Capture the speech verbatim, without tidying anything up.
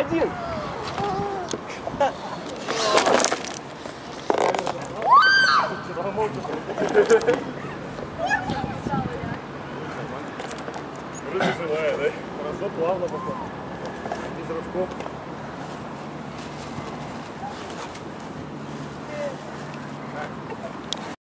один. Вроде живая, да? Хорошо, плавно пока. Без рывков.